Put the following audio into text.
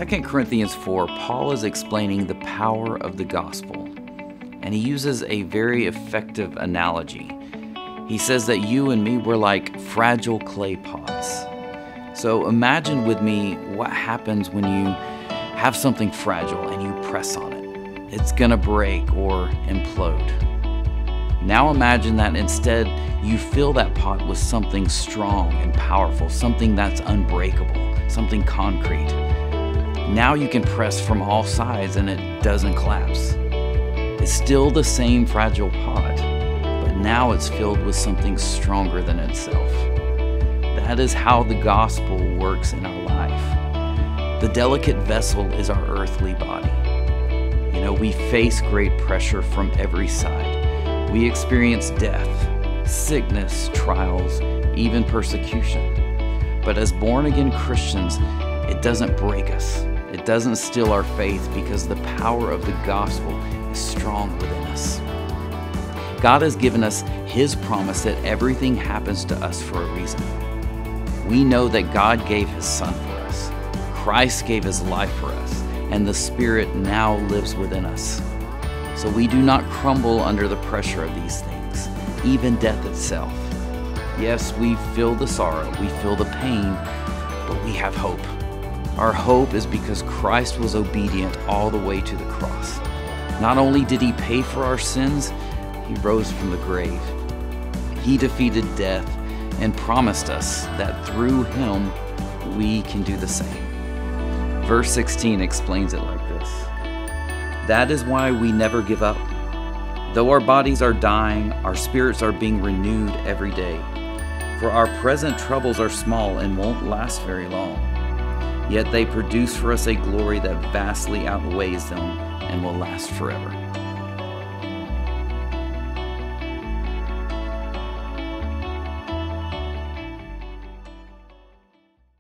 2 Corinthians 4, Paul is explaining the power of the gospel, and he uses a very effective analogy. He says that you and me, we're like fragile clay pots. So imagine with me what happens when you have something fragile and you press on it. It's gonna break or implode. Now imagine that instead you fill that pot with something strong and powerful, something that's unbreakable, something concrete. Now you can press from all sides and it doesn't collapse. It's still the same fragile pot, but now it's filled with something stronger than itself. That is how the gospel works in our life. The delicate vessel is our earthly body. You know, we face great pressure from every side. We experience death, sickness, trials, even persecution. But as born-again Christians, it doesn't break us. It doesn't steal our faith because the power of the gospel is strong within us. God has given us His promise that everything happens to us for a reason. We know that God gave His Son for us. Christ gave His life for us, and the Spirit now lives within us. So we do not crumble under the pressure of these things, even death itself. Yes, we feel the sorrow, we feel the pain, but we have hope. Our hope is because Christ was obedient all the way to the cross. Not only did He pay for our sins, He rose from the grave. He defeated death and promised us that through Him we can do the same. Verse 16 explains it like this. That is why we never give up. Though our bodies are dying, our spirits are being renewed every day. For our present troubles are small and won't last very long. Yet they produce for us a glory that vastly outweighs them and will last forever.